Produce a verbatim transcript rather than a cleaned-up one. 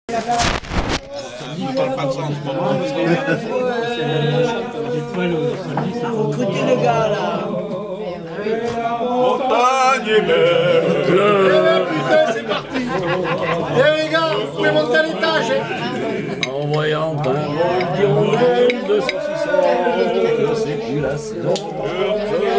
Il parle pas de ça en ce moment. Écoutez le gars là. Montagne et mer. Putain, c'est parti. Eh les gars, vous pouvez monter à l'étage. En voyant un vol d'hirondelles de saucisson, que c'est plus la saison.